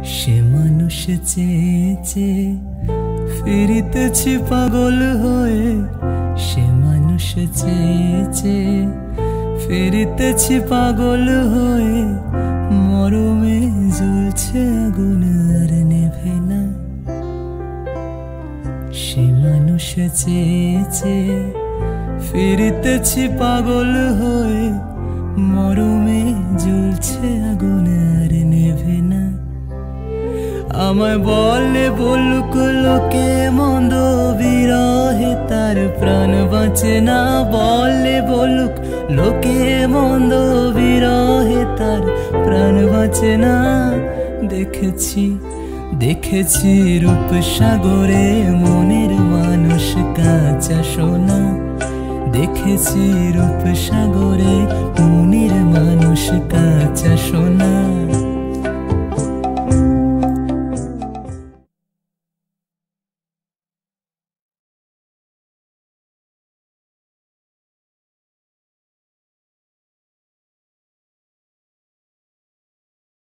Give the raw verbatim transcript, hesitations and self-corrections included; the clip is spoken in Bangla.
সে মানুষ চেয়ে চেয়ে ফিরিতেছি পাগল হয়ে, সে মানুষ চেয়ে চেয়ে ফিরিতেছি পাগল হয়ে। মরমে জ্বলছে আগুন আর নেভে না, সে মানুষ চেয়ে চেয়ে ফিরিতেছি পাগল হয়ে। মরমে জ্বলছে আগুন আর নেভে না। আমায় বলে বলুক লোকে মন্দ, বিরহে তার প্রাণ বাঁচে না। বলে বলুক লোকে মন্দ, বিরহে তার প্রাণ বাঁচে না। দেখেছি দেখেছি রূপসাগরে মনের মানুষ কাঁচা সোনা। দেখেছি রূপসাগরে মনের মানুষ কাঁচা সোনা।